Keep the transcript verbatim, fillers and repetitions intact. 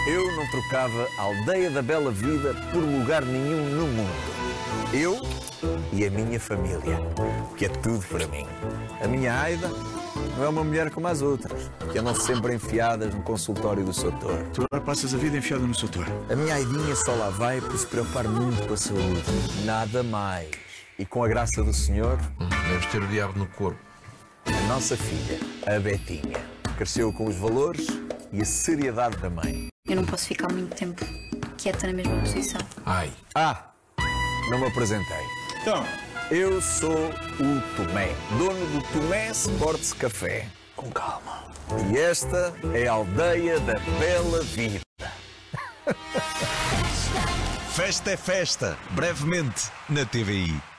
Eu não trocava a aldeia da Bela Vida por lugar nenhum no mundo. Eu e a minha família, que é tudo para mim. A minha Aida não é uma mulher como as outras, que andam sempre enfiadas no consultório do soutor. Tu agora passas a vida enfiada no soutor. A minha Aidinha só lá vai por se preocupar muito com a saúde. Nada mais. E com a graça do Senhor... Deves ter o diabo no corpo. A nossa filha, a Betinha, cresceu com os valores e a seriedade da mãe. Eu não posso ficar muito tempo quieta na mesma posição. Ai. Ah, não me apresentei. Então, eu sou o Tomé, dono do Tomé Sports Café. Com calma. E esta é a aldeia da Bela Vida. Festa é festa, brevemente na T V I.